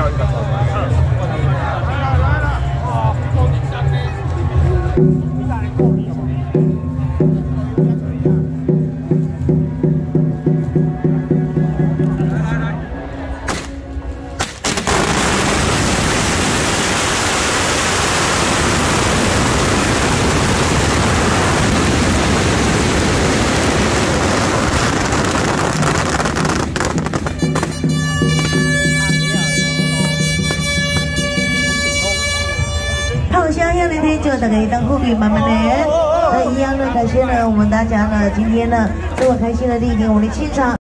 好，香香的天就大家一当后面慢慢的，那一样的感谢呢，我们大家呢今天呢这么开心的莅临我们的现场。